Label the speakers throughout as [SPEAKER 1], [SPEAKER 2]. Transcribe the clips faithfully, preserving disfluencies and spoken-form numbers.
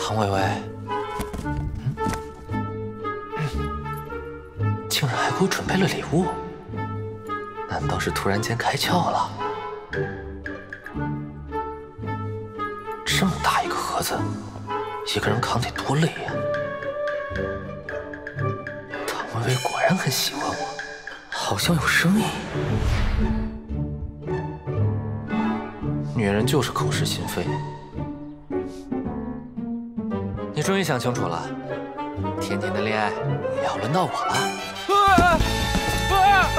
[SPEAKER 1] 唐薇薇，竟然还给我准备了礼物，难道是突然间开窍了？这么大一个盒子，一个人扛得多累呀！唐薇薇果然很喜欢我，好像有生意。女人就是口是心非。你终于想清楚了，天天的恋爱要轮到我了。啊啊！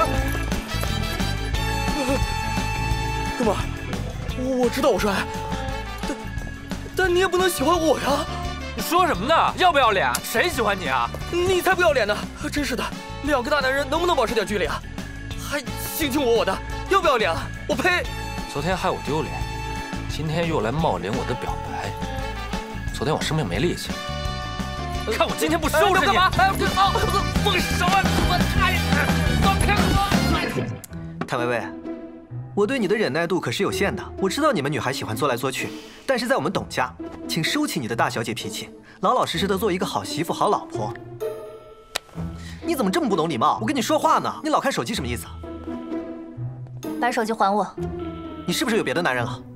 [SPEAKER 2] 哥们儿，我知道我帅，但但你也不能喜欢我呀！
[SPEAKER 3] 你说什么呢？要不要脸？谁喜欢你啊？
[SPEAKER 2] 你才不要脸呢！真是的，两个大男人能不能保持点距离啊？还卿卿我我的，要不要脸啊？我呸！
[SPEAKER 1] 昨天害我丢脸，今天又来冒领我的表白。昨天我生病没力气，看我今天不收拾你！干嘛？
[SPEAKER 2] 哎，放手啊！我太……放开我！
[SPEAKER 4] 谭薇薇，我对你的忍耐度可是有限的。我知道你们女孩喜欢作来作去，但是在我们董家，请收起你的大小姐脾气，老老实实的做一个好媳妇、好老婆。你怎么这么不懂礼貌？我跟你说话呢，你老看手机什么意思？
[SPEAKER 5] 把手机还我！
[SPEAKER 4] 你是不是有别的男人了？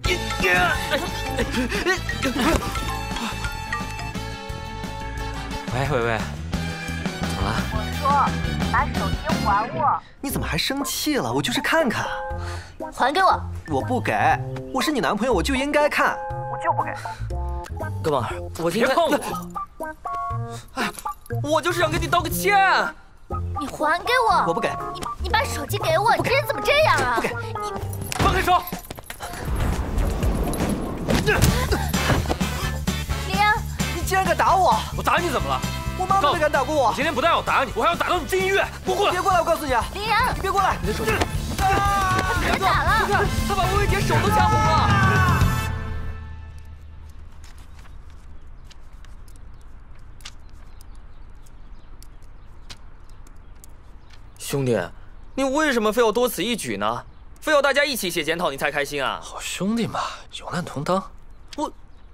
[SPEAKER 1] 喂，薇薇，怎么了？
[SPEAKER 5] 我说，把手机还我！
[SPEAKER 4] 你怎么还生气了？我就是看看。
[SPEAKER 5] 还给我！
[SPEAKER 4] 我不给，我是你男朋友，我就应该看。
[SPEAKER 2] 我就不给。哥们儿，我今天
[SPEAKER 3] 别碰我！
[SPEAKER 2] 哎，我就是想跟你道个歉。
[SPEAKER 5] 你还给我！
[SPEAKER 4] 我不给。
[SPEAKER 5] 你你把手机给我！你这人怎么这样啊？
[SPEAKER 4] 不给！
[SPEAKER 5] 你
[SPEAKER 3] 放开手！
[SPEAKER 5] 林阳，
[SPEAKER 4] 你竟然敢打我！
[SPEAKER 3] 我打你怎么了？
[SPEAKER 4] 我妈都没敢打过我。
[SPEAKER 3] 今天不但要打你，我还要打到你进医院！给我过来！
[SPEAKER 4] 别过来！我告诉你啊，
[SPEAKER 5] 林阳，
[SPEAKER 4] 你别过来！你的手机。
[SPEAKER 5] 别打了！
[SPEAKER 2] 你看，他把薇薇姐手都掐红了。兄弟，你为什么非要多此一举呢？非要大家一起写检讨你才开心啊？
[SPEAKER 1] 好兄弟嘛，有难同当。
[SPEAKER 2] 我。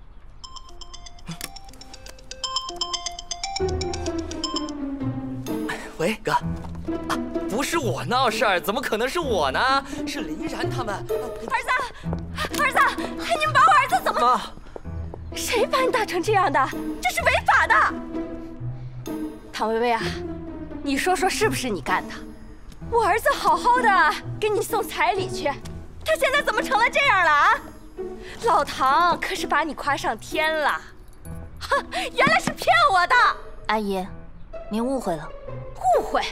[SPEAKER 2] 喂，哥，啊，不是我闹事儿，怎么可能是我呢？是林然他们。
[SPEAKER 6] 儿子，儿子，你们把我儿子怎么？
[SPEAKER 4] 妈，
[SPEAKER 6] 谁把你打成这样的？这是违法的！唐薇薇啊，你说说是不是你干的？我儿子好好的给你送彩礼去，他现在怎么成了这样了啊？老唐可是把你夸上天了，哼，原来是骗我的！
[SPEAKER 5] 阿姨，您误会了。
[SPEAKER 6] 误会？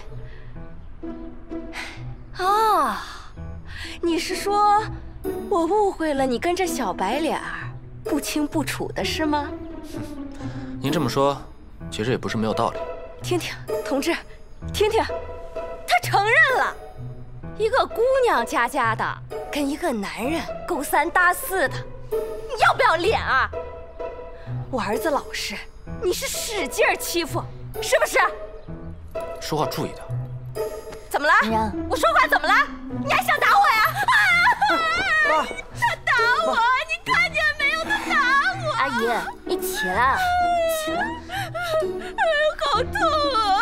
[SPEAKER 6] 啊，你是说我误会了你跟这小白脸儿不清不楚的是吗？
[SPEAKER 1] 您这么说，其实也不是没有道理。
[SPEAKER 6] 听听，同志，听听，他承认了，一个姑娘家家的跟一个男人勾三搭四的，你要不要脸啊？我儿子老实，你是使劲欺负，是不是？
[SPEAKER 1] 说话注意点。
[SPEAKER 6] 怎么了？
[SPEAKER 5] 然
[SPEAKER 6] 我说话怎么了？你还想打我呀？
[SPEAKER 4] 妈，
[SPEAKER 6] 他打我，你看见没有？他打我！
[SPEAKER 5] 阿姨，你起来，起来。
[SPEAKER 6] 哎呦，好痛啊！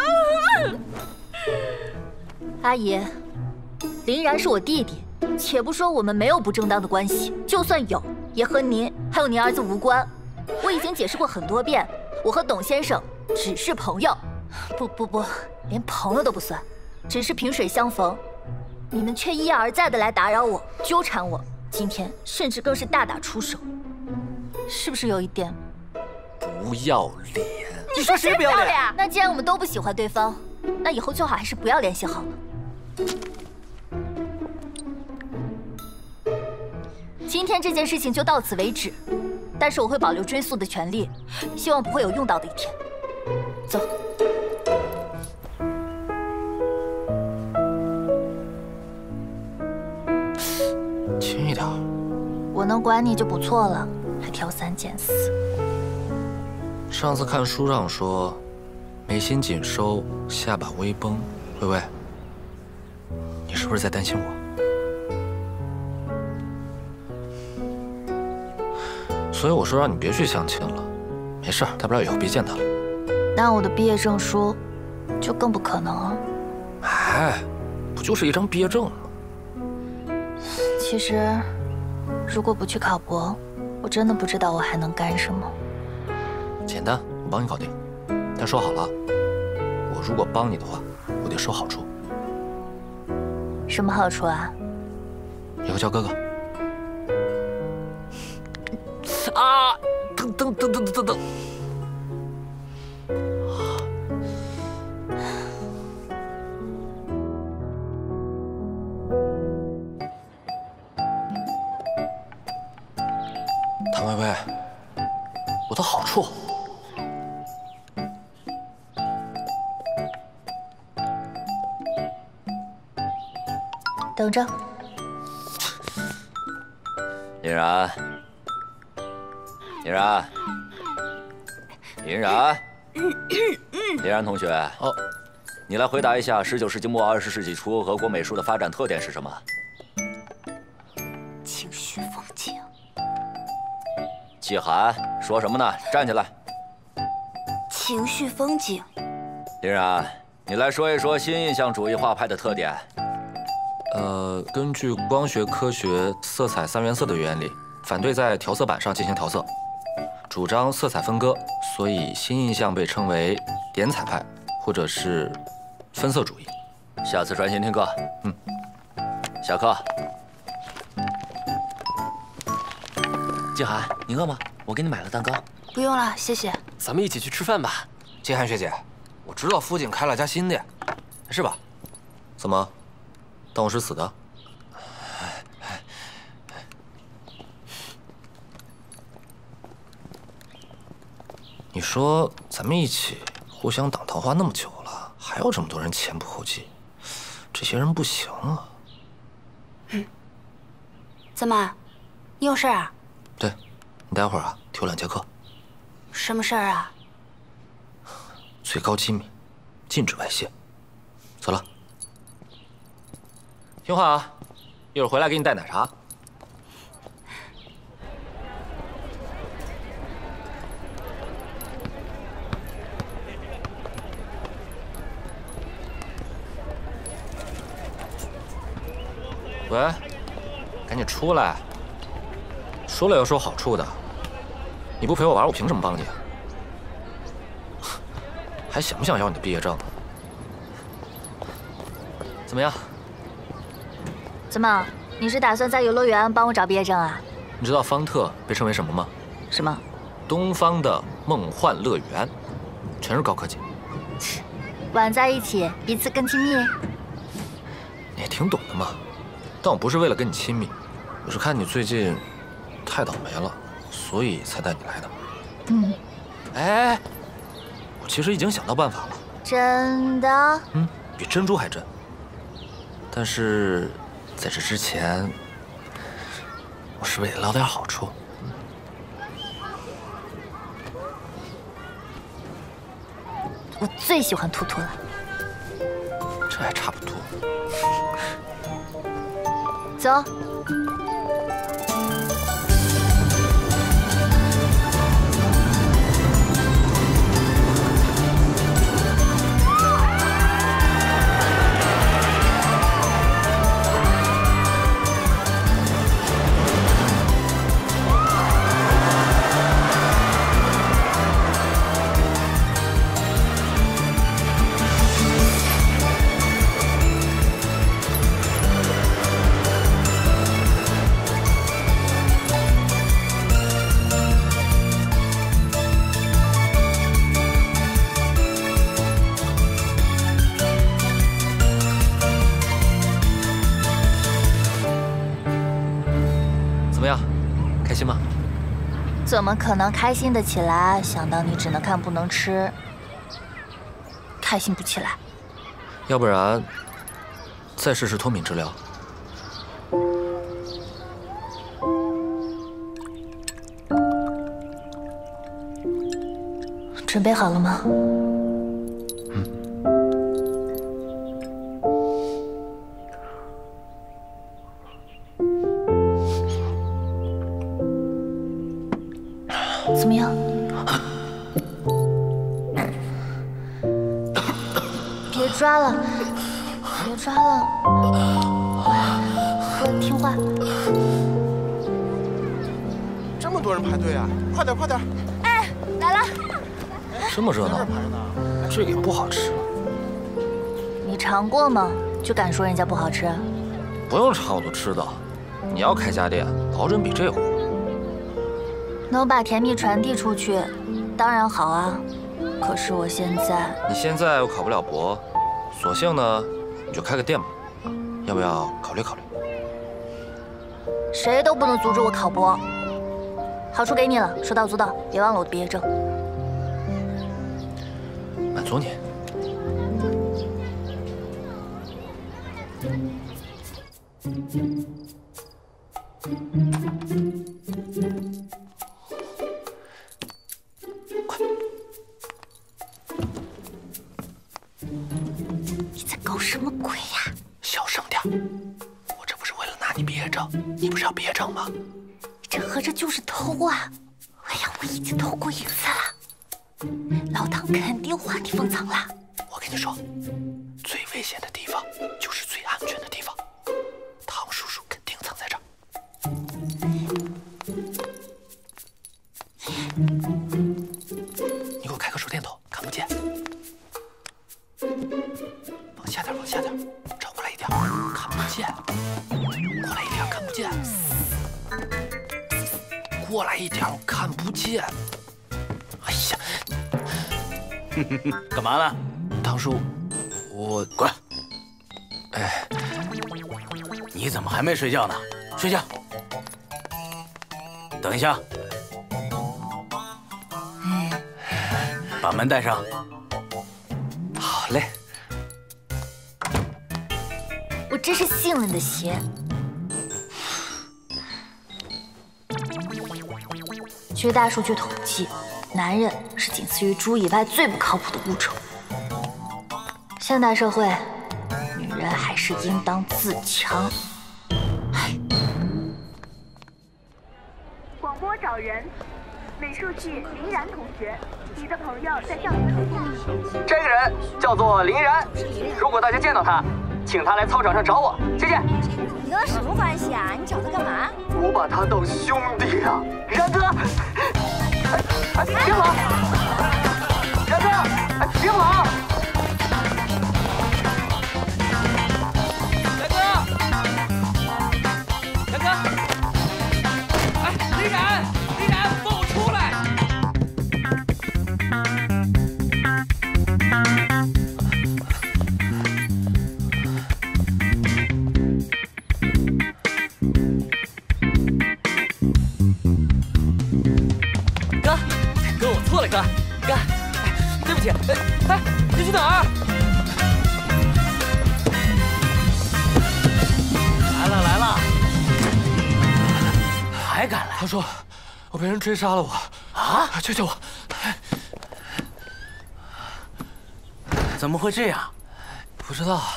[SPEAKER 5] 阿姨，林然是我弟弟，且不说我们没有不正当的关系，就算有，也和您还有您儿子无关。我已经解释过很多遍，我和董先生只是朋友，不不不，连朋友都不算，只是萍水相逢。你们却一而再的来打扰我，纠缠我，今天甚至更是大打出手，是不是有一点
[SPEAKER 1] 不要脸！
[SPEAKER 4] 你说谁不要脸？
[SPEAKER 5] 那既然我们都不喜欢对方，那以后最好还是不要联系好了。今天这件事情就到此为止，但是我会保留追诉的权利，希望不会有用到的一天。走。
[SPEAKER 1] 轻一点。
[SPEAKER 5] 我能管你就不错了，还挑三拣四。
[SPEAKER 1] 上次看书上说，眉心紧收，下巴微绷。薇薇，你是不是在担心我？所以我说让你别去相亲了， 没事，大不了以后别见他了。
[SPEAKER 5] 那我的毕业证书就更不可能了。
[SPEAKER 1] 哎，不就是一张毕业证吗？
[SPEAKER 5] 其实，如果不去考博，我真的不知道我还能干什么。
[SPEAKER 1] 简单，我帮你搞定。但说好了，我如果帮你的话，我得收好处。
[SPEAKER 5] 什么好处啊？
[SPEAKER 1] 以后叫哥哥。啊！等等等等等等。唐薇薇，我的好处。
[SPEAKER 5] 等着。
[SPEAKER 7] 林然，林然，林然，林然同学，
[SPEAKER 1] 哦，
[SPEAKER 7] 你来回答一下十九世纪末二十世纪初俄国美术的发展特点是什么？
[SPEAKER 5] 情绪风景。
[SPEAKER 7] 季寒，说什么呢？站起来。
[SPEAKER 5] 情绪风景。
[SPEAKER 7] 林然，你来说一说新印象主义画派的特点。
[SPEAKER 1] 呃，根据光学科学色彩三原色的原理，反对在调色板上进行调色，主张色彩分割，所以新印象被称为点彩派，或者是分色主义。
[SPEAKER 7] 下次专心听课。
[SPEAKER 1] 嗯。
[SPEAKER 7] 下课。季寒，你饿吗？我给你买了蛋糕。
[SPEAKER 5] 不用了，谢谢。
[SPEAKER 2] 咱们一起去吃饭吧。
[SPEAKER 1] 季寒学姐，我知道附近开了家新店，是吧？怎么，当我是死的？你说咱们一起互相挡桃花那么久了，还有这么多人前仆后继，这些人不行啊。
[SPEAKER 5] 嗯。怎么，你有事啊？
[SPEAKER 1] 对，你待会儿啊，替我两节课。
[SPEAKER 5] 什么事儿啊？
[SPEAKER 1] 最高机密，禁止外泄。走了。听话啊，一会儿回来给你带奶茶。喂，赶紧出来！说了要收好处的，你不陪我玩，我凭什么帮你啊？还想不想要你的毕业证？怎么样？
[SPEAKER 5] 怎么，你是打算在游乐园帮我找毕业证啊？
[SPEAKER 1] 你知道方特被称为什么吗？
[SPEAKER 5] 什么？
[SPEAKER 1] 东方的梦幻乐园，全是高科技。
[SPEAKER 5] 玩在一起，彼此更亲密。
[SPEAKER 1] 你也挺懂的嘛。但我不是为了跟你亲密，我是看你最近太倒霉了，所以才带你来的。
[SPEAKER 5] 嗯。
[SPEAKER 1] 哎，我其实已经想到办法了。
[SPEAKER 5] 真的？
[SPEAKER 1] 嗯，比珍珠还真。但是在这之前，我是不是得捞点好处？
[SPEAKER 5] 我最喜欢兔兔了。
[SPEAKER 1] 这还差不多。
[SPEAKER 5] 走。
[SPEAKER 1] 开心吗？
[SPEAKER 5] 怎么可能开心得起来？想到你只能看不能吃，开心不起来。
[SPEAKER 1] 要不然，再试试脱敏治疗。
[SPEAKER 5] 准备好了吗？
[SPEAKER 1] 嗯。
[SPEAKER 5] 怎么样？ 抓了，别抓了，乖，听话。
[SPEAKER 8] 这么多人排队啊！快点，快点！
[SPEAKER 6] 哎，来了。
[SPEAKER 1] 这么热闹，这个也不好吃。
[SPEAKER 5] 你尝过吗？就敢说人家不好吃？
[SPEAKER 1] 不用尝我都知道。你要开家店，保准比这火。
[SPEAKER 5] 能把甜蜜传递出去，当然好啊。可是我现在……
[SPEAKER 1] 你现在又考不了博，索性呢，你就开个店吧。要不要考虑考虑？
[SPEAKER 5] 谁都不能阻止我考博。好处给你了，说到做到，别忘了我的毕业证。
[SPEAKER 1] 满足你。快！
[SPEAKER 5] 你在搞什么鬼呀？
[SPEAKER 1] 小声点！我这不是为了拿你毕业证，你不是要毕业证吗？
[SPEAKER 5] 这合着就是偷啊！哎呀，我已经偷过一次了，老唐肯定把你封藏了。
[SPEAKER 1] 我跟你说，最危险的地方就是最安全的地方。唐叔叔肯定藏在这儿。你给我开个手电筒，看不见。往下点，往下点，找过来一点，看不见。过来一点，看不见。过来一点，我看不见。哎呀，
[SPEAKER 9] 干嘛呢？
[SPEAKER 1] 唐叔，我
[SPEAKER 9] 滚！
[SPEAKER 1] 哎，
[SPEAKER 9] 你怎么还没睡觉呢？睡觉。等一下，把门带上。
[SPEAKER 1] 好嘞。
[SPEAKER 5] 我真是信了你的邪。据大数据统计，男人是仅次于猪以外最不靠谱的物种。现代社会，女人还是应当自强。
[SPEAKER 10] 广播找人，美术系林然同学，你的朋友在向您通知。
[SPEAKER 2] 这个人叫做林然，如果大家见到他，请他来操场上找我，谢谢。
[SPEAKER 6] 你跟他什么关系啊？你找他干嘛？
[SPEAKER 2] 我把他当兄弟啊，然哥！哎哎，别跑！然哥，哎，别跑！
[SPEAKER 3] 然哥，然哥，哎，林然，林然，放我出来！
[SPEAKER 2] 哥，哥，我错了，哥，哥，哎，对不起，哎，哎，你去哪儿？
[SPEAKER 9] 来了来了，还敢来？
[SPEAKER 1] 唐叔，我被人追杀了我，
[SPEAKER 9] 啊！
[SPEAKER 1] 救救我！
[SPEAKER 9] 怎么会这样？
[SPEAKER 1] 不知道。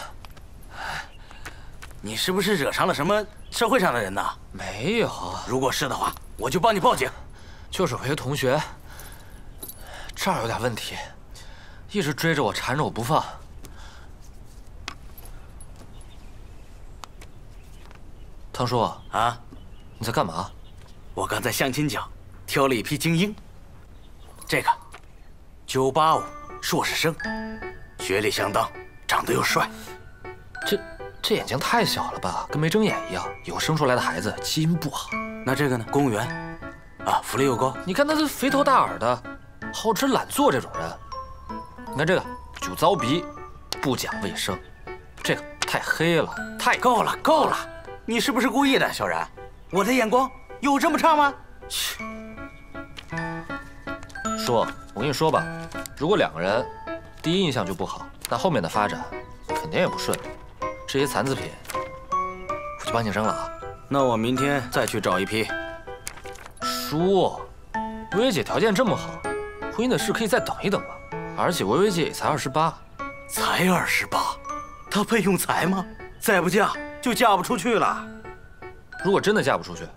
[SPEAKER 9] 你是不是惹上了什么社会上的人呢？
[SPEAKER 1] 没有。
[SPEAKER 9] 如果是的话，我就帮你报警。
[SPEAKER 1] 就是我一个同学，这儿有点问题，一直追着我，缠着我不放。唐叔
[SPEAKER 9] 啊，
[SPEAKER 1] 你在干嘛？
[SPEAKER 9] 我刚在相亲角挑了一批精英。这个，九八五硕士生，学历相当，长得又帅。
[SPEAKER 1] 这这眼睛太小了吧，跟没睁眼一样。以后生出来的孩子基因不好。
[SPEAKER 9] 那这个呢？公务员，啊，福利又高。
[SPEAKER 1] 你看他这肥头大耳的，好吃懒做这种人。你看这个酒糟鼻，不讲卫生。这个太黑了，太
[SPEAKER 9] 够了够了！你是不是故意的，小然？我的眼光有这么差吗？切！
[SPEAKER 1] 叔，我跟你说吧，如果两个人第一印象就不好，那后面的发展肯定也不顺。这些残次品，我就帮你扔了啊。
[SPEAKER 9] 那我明天再去找一批。
[SPEAKER 1] 叔，薇薇姐条件这么好，婚姻的事可以再等一等吧。而且薇薇姐也才二十八，
[SPEAKER 9] 才二十八，她配用才吗？再不嫁就嫁不出去了。
[SPEAKER 1] 如果真的嫁不出去，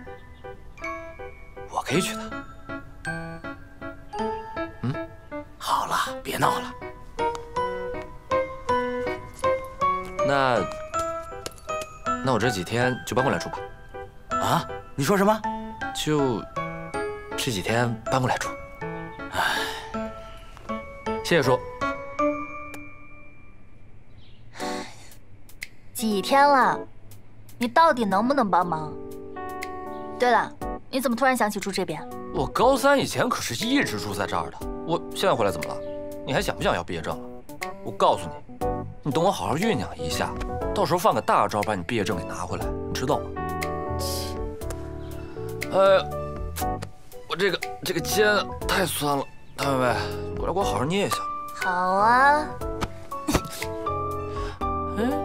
[SPEAKER 1] 我可以娶她。
[SPEAKER 9] 嗯，好了，别闹了。
[SPEAKER 1] 那那我这几天就搬过来住吧。
[SPEAKER 9] 啊？你说什么？
[SPEAKER 1] 就这几天搬过来住。唉，谢谢叔。
[SPEAKER 5] 几天了，你到底能不能帮忙？对了，你怎么突然想起住这边？
[SPEAKER 1] 我高三以前可是一直住在这儿的，我现在回来怎么了？你还想不想要毕业证了？我告诉你，你等我好好酝酿一下，到时候放个大招把你毕业证给拿回来，你知道吗？哎呀，我这个这个肩太酸了，谭薇薇，你过来给我好好捏一下。
[SPEAKER 5] 好啊。
[SPEAKER 1] 哎。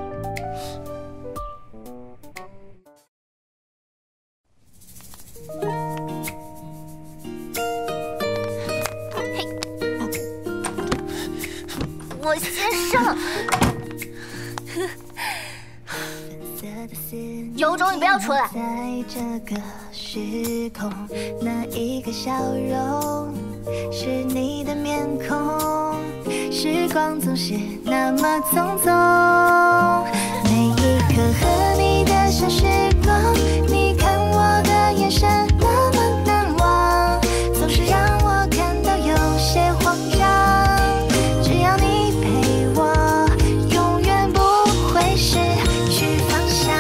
[SPEAKER 5] 我先上。有种你不要出来！
[SPEAKER 11] 在这个时空，那一个笑容是你的面孔，时光总是那么匆匆，每一刻和你的小时光，你看我的眼神那么难忘，总是让我感到有些慌张。只要你陪我，永远不会失去方向。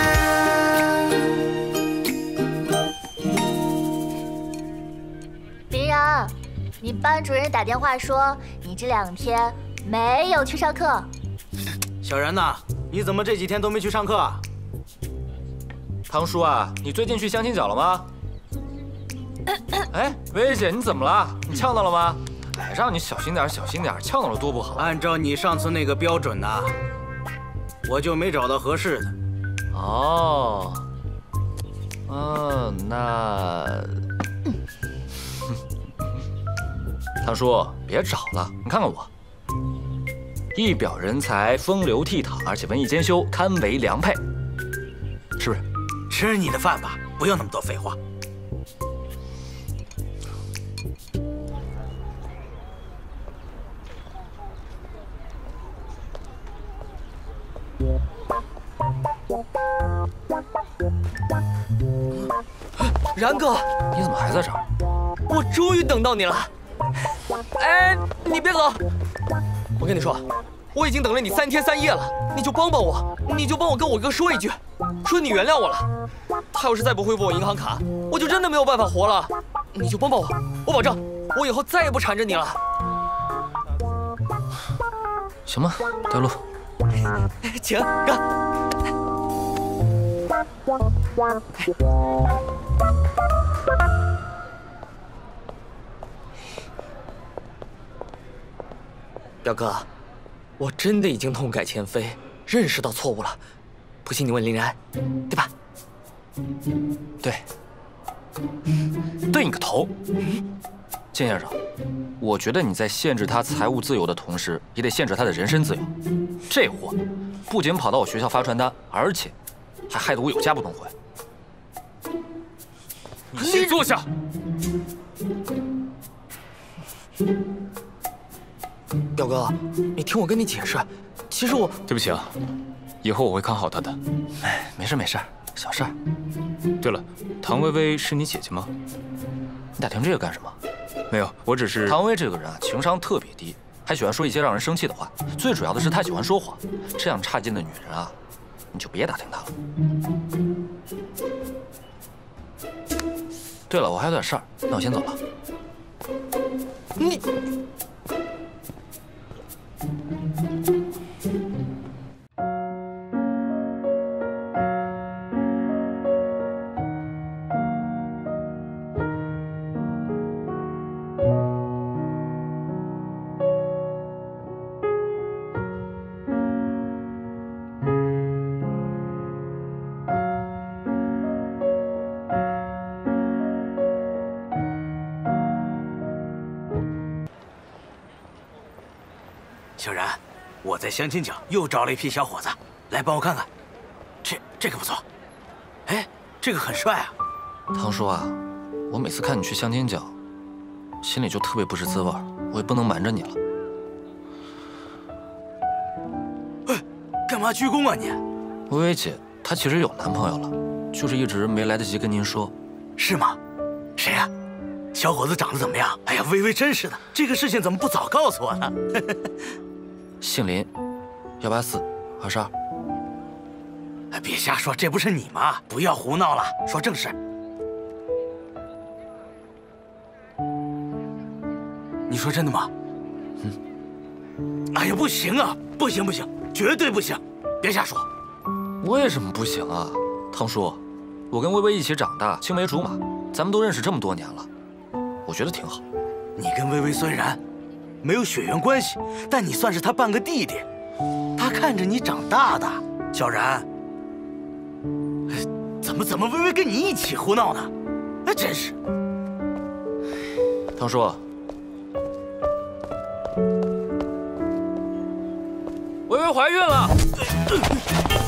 [SPEAKER 5] 林然，你班主任打电话说你这两天没有去上课。
[SPEAKER 9] 小然呐，你怎么这几天都没去上课啊？
[SPEAKER 1] 唐叔啊，你最近去相亲角了吗？哎，薇姐，你怎么了？你呛到了吗？哎，让你小心点，小心点，呛到了多不好。
[SPEAKER 9] 按照你上次那个标准呐，我就没找到合适的。
[SPEAKER 1] 哦，嗯，那，唐叔别找了，你看看我，一表人才，风流倜傥，而且文艺兼修，堪为良配，是不是？
[SPEAKER 9] 吃你的饭吧，不用那么多废话。
[SPEAKER 2] 然哥，
[SPEAKER 1] 你怎么还在这儿？
[SPEAKER 2] 我终于等到你了。哎，你别走！我跟你说，我已经等了你三天三夜了，你就帮帮我，你就帮我跟我哥说一句，说你原谅我了。他要是再不恢复我银行卡，我就真的没有办法活了。你就帮帮我，我保证，我以后再也不缠着你了。
[SPEAKER 1] 行吧，带路。
[SPEAKER 2] 请哥。表哥，我真的已经痛改前非，认识到错误了。不信你问林然，对吧？
[SPEAKER 1] 对。对你个头！金先生，我觉得你在限制他财务自由的同时，也得限制他的人身自由。这货不仅跑到我学校发传单，而且还害得我有家不能回。你先坐下。
[SPEAKER 2] 表哥，你听我跟你解释，其实我……
[SPEAKER 12] 对不起啊，以后我会看好他的。
[SPEAKER 1] 哎，没事没事，小事儿。
[SPEAKER 12] 对了，唐薇薇是你姐姐吗？
[SPEAKER 1] 你打听这个干什么？
[SPEAKER 12] 没有，我只是……
[SPEAKER 1] 唐薇这个人啊，情商特别低，还喜欢说一些让人生气的话。最主要的是，她喜欢说谎。这样差劲的女人啊，你就别打听她了。对了，我还有点事儿，那我先走了。
[SPEAKER 2] 你。
[SPEAKER 9] 小然，我在相亲角又找了一批小伙子，来帮我看看。这这个不错，哎，这个很帅啊。
[SPEAKER 1] 唐叔啊，我每次看你去相亲角，心里就特别不是滋味，我也不能瞒着你了。
[SPEAKER 9] 哎，干嘛嘛鞠躬啊你？
[SPEAKER 1] 薇薇姐，她其实有男朋友了，就是一直没来得及跟您说。
[SPEAKER 9] 是吗？谁呀？小伙子长得怎么样？哎呀，薇薇真是的，这个事情怎么不早告诉我呢？
[SPEAKER 1] 姓林，幺八四二十二。
[SPEAKER 9] 哎，别瞎说，这不是你吗？不要胡闹了，说正事。你说真的吗？嗯。哎呀，不行啊，不行不行，绝对不行，别瞎说。
[SPEAKER 1] 为什么不行啊，汤叔？我跟薇薇一起长大，青梅竹马，咱们都认识这么多年了，我觉得挺好。
[SPEAKER 9] 你跟薇薇虽然没有血缘关系，但你算是她半个弟弟，她看着你长大的。小然，怎么怎么薇薇跟你一起胡闹呢？哎，真是。
[SPEAKER 1] 汤叔，
[SPEAKER 3] 薇薇怀孕了。